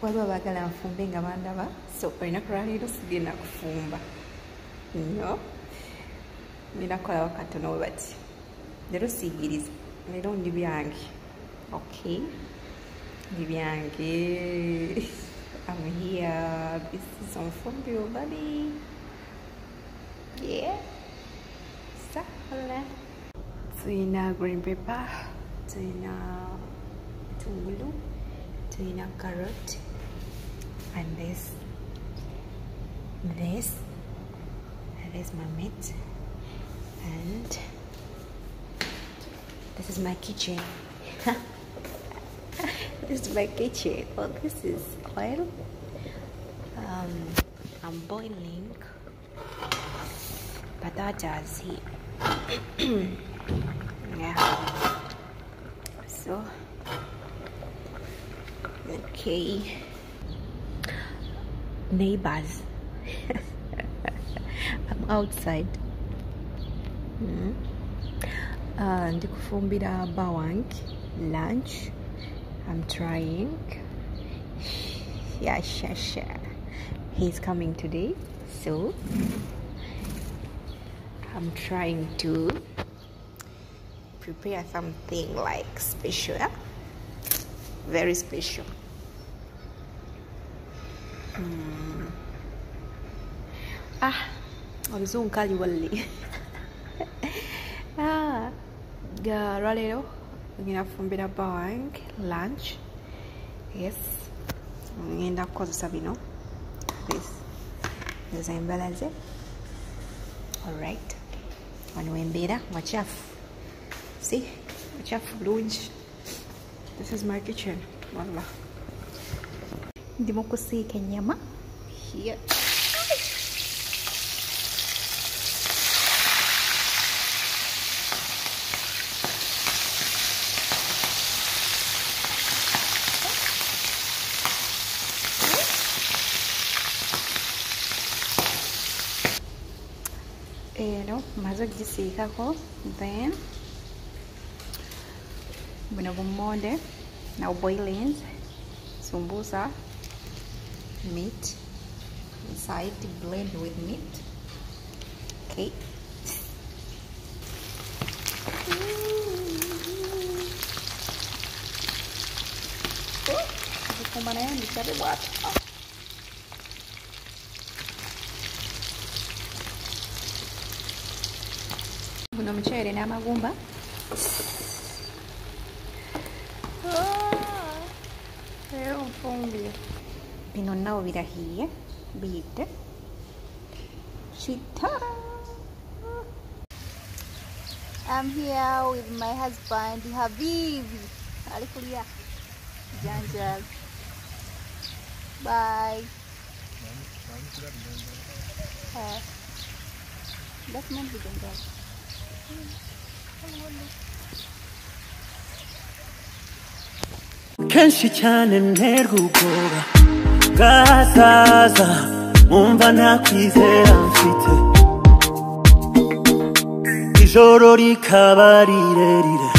waliwo abaagala nfumbe nga bandaba, so olunaku lwaleero sigenda kufumba no, nina kukolawo katono we bati. Leero siigiriza, leero ndi byange. Okay, ndi byange. I'm here. This is Onfumbi Barbie. Yeah. Sala. Tuyina green pepper, tuyina tungulu, tuyina carrot, and this my meat, and this is my kitchen. This is my kitchen. Oh, this is oil. I'm boiling potatoes here. Yeah. So, okay. Neighbors. I'm outside. Ndikufumbira bawang lunch. I'm trying. Yeah. He's coming today, so I'm trying to prepare something like special, very special. I'm so unkali. Ralero, ngina fumbira bawang lunch. Yes, ngenda kukozesa bino. This is embalaze. All right. Wano embera machafu. See, machafu lunch. This is my kitchen. Wallah. Ndimo kusiika nyama here. Maze kugisiikako, then buno bumonde now boiling sumbusa meat inside, blend with meat. Okay. Kumana yan, dikari buat. Buno mchere n'amagumba. Bino nabo birahiye biyite chita. I'm here with my husband Habibi. Alikulia Janjal. Bye. That's meant to be Janjal. Kenshi cyane nterwa gasaza umva ntakwizera mfite ijoro rikaba rirerire